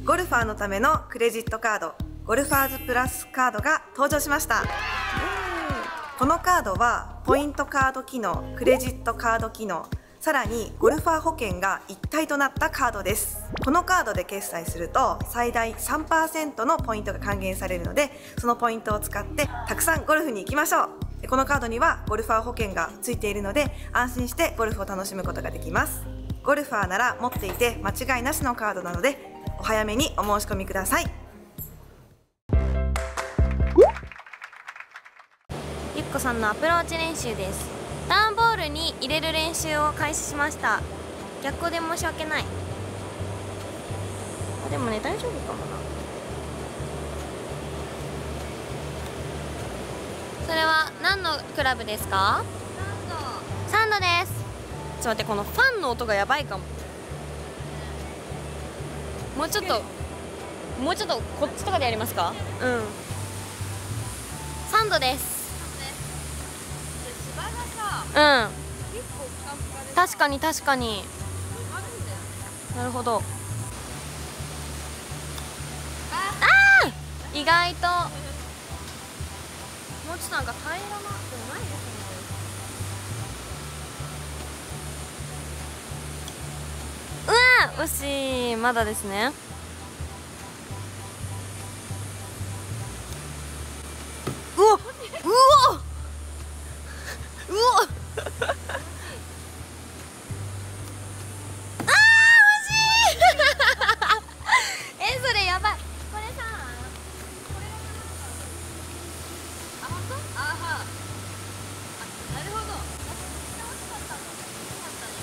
ゴルファーのためのクレジットカード、ゴルファーズプラスカードが登場しました。このカードはポイントカード機能、クレジットカード機能、さらにゴルファー保険が一体となったカードです。このカードで決済すると最大 3% のポイントが還元されるので、そのポイントを使ってたくさんゴルフに行きましょう。このカードにはゴルファー保険がついているので、安心してゴルフを楽しむことができます。ゴルファーなら持っていて間違いなしのカードなので、お早めにお申し込みください。 ゆっこさんのアプローチ練習です。ターンボールに入れる練習を開始しました。逆光で申し訳ない。でもね、大丈夫かもな。それは何のクラブですか？サンドです。ちょっと待って、このファンの音がやばいかも。もうちょっとこっちとかでやりますか？うん。サンドです。うん、確かに確かに。なるほど。意外ともうちょっとなんか平らなでもないですね。うわ、惜しい。まだですね。うわうわうわそれやばい。これさ、これがあ、本当？あは。あ、なるほど。めっちゃ惜しかったの。よかったね。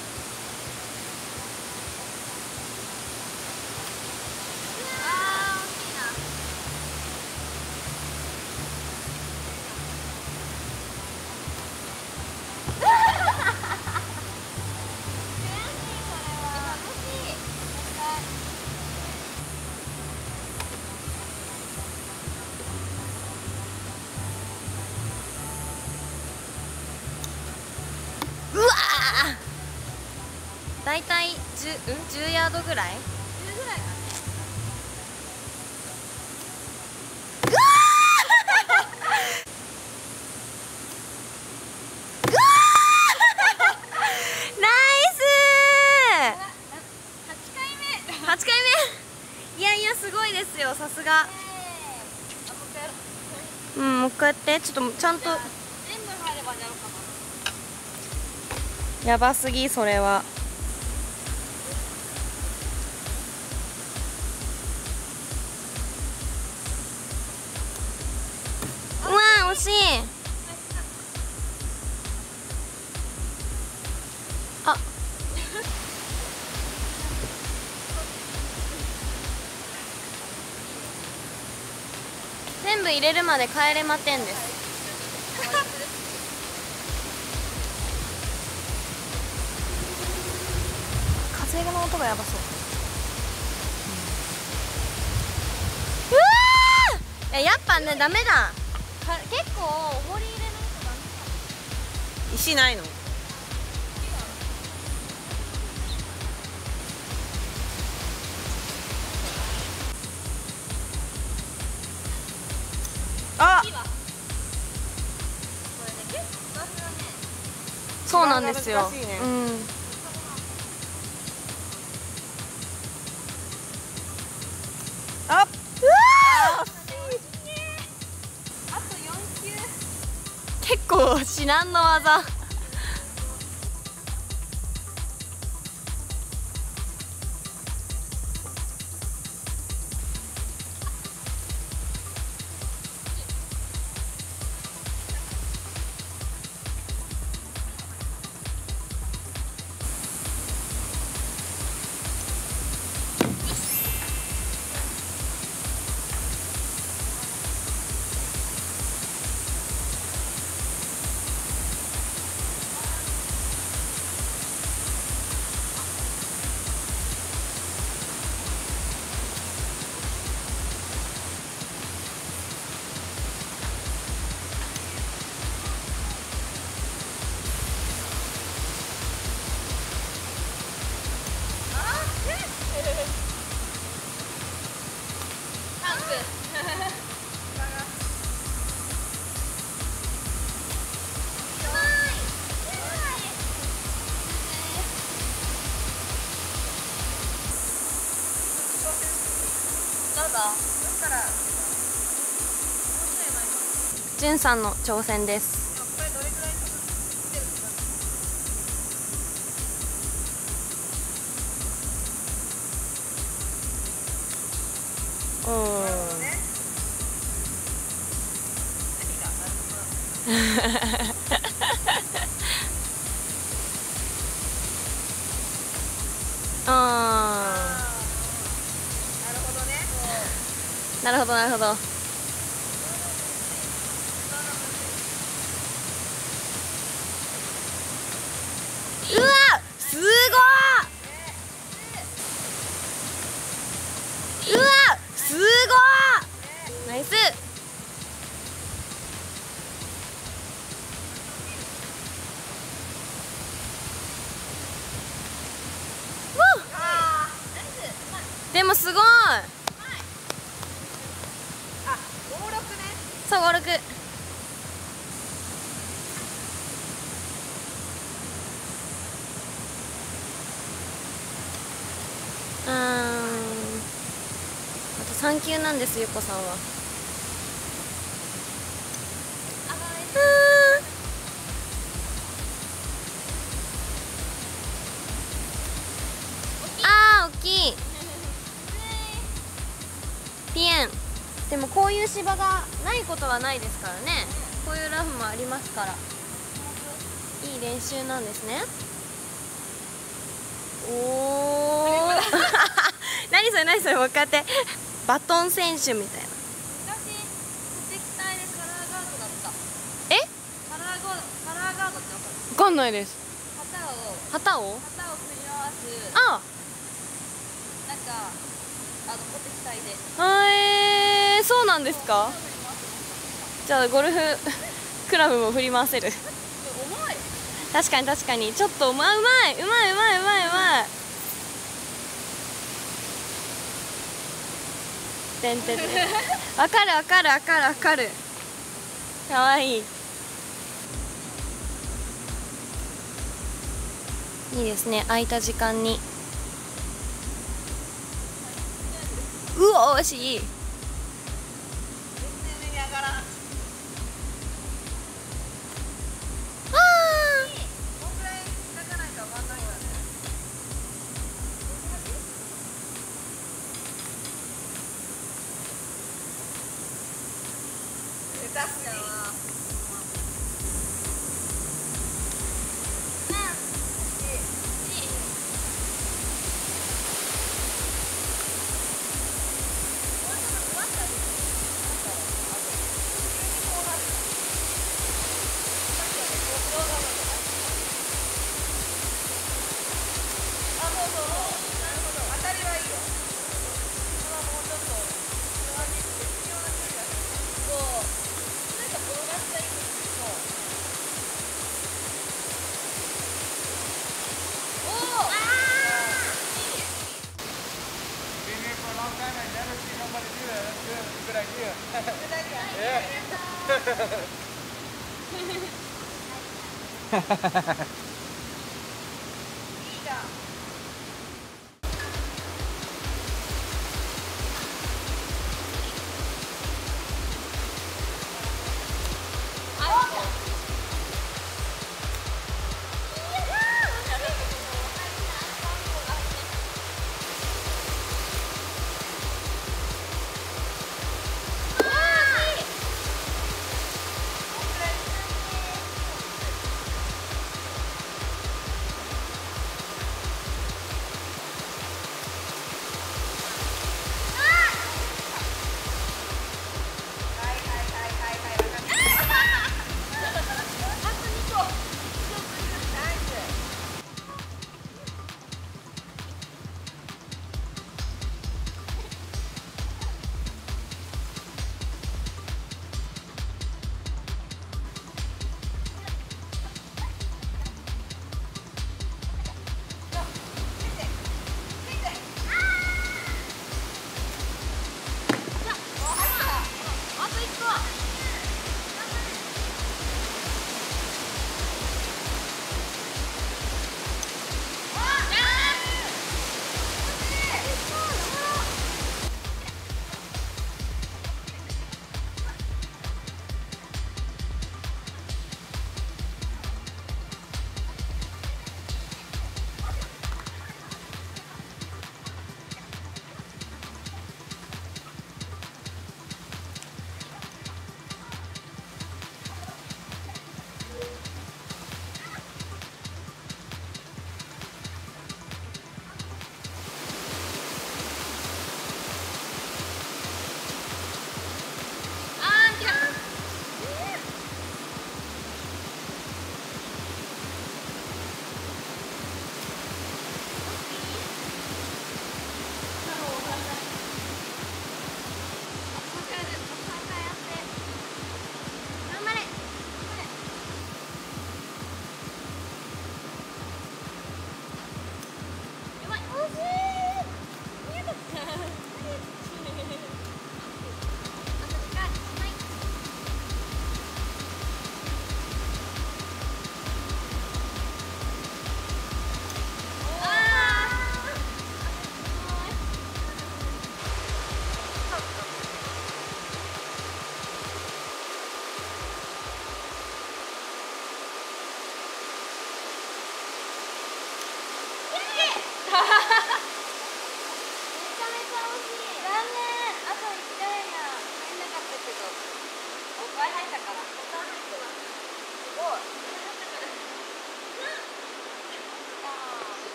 あー、惜しいな。悔しい、これは。楽しい。絶対。だいたい10ヤードぐらい？10ぐらいかね。うわーうわーナイスー。8回目。いやいや、すごいですよ、さすが。うん、もう一回やって。ちょっとちゃんと全部入ればやろうかな。やばすぎ、それは。うわ、惜しい。あ全部入れるまで帰れまてんです。風の音がやばそう。うわー、やっぱね、ダメだ。結構重り入れないとダメかも。石ないの？あ、そうなんですよ。うん。あっ、結構至難の技。 じゅんさんの挑戦です。なるほどなるほど。うわ、すごい。うわ、すごい。ナイス。でもすごい。そう、56。あと3球なんです、ゆこさんは。大きい。ピエン。でもこういう芝がないことはないですからね。こういうラフもありますから、いい練習なんですね。おお何それ何それ、もう一回やって。バトン選手みたいな。昔国際でカラーガードだった。え、カラーガードってわかる？わかんないです。旗を振り回す。あ、なんか国際で。そうなんですか。じゃあゴルフクラブも振り回せる。確かに確かに、ちょっとうまいうまいうまいうまいうまいうまい。てんてんてん。わかるわかるわかるわかる。かわいい。いいですね、空いた時間に。うわ、惜しい。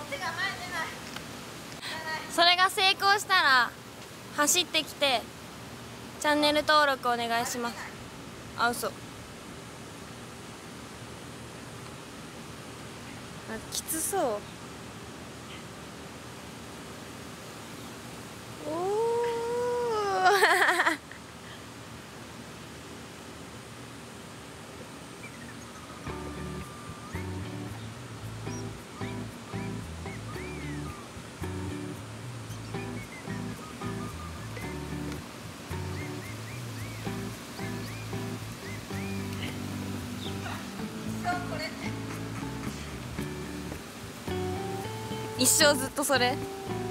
それが成功したら走ってきてチャンネル登録お願いします。あ、嘘。あ、きつそう。おお一生ずっとそれ。